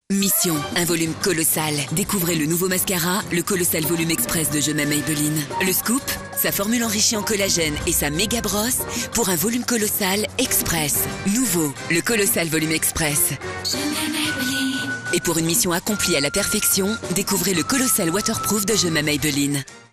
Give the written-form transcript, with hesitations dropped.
Mission, un volume colossal. Découvrez le nouveau mascara, le Colossal Volume Express de Je m'aime Maybelline. Le scoop, sa formule enrichie en collagène et sa méga brosse pour un volume colossal express. Nouveau, le Colossal Volume Express. Je m'aime Maybelline. Et pour une mission accomplie à la perfection, découvrez le Colossal Waterproof de Je m'aime Maybelline.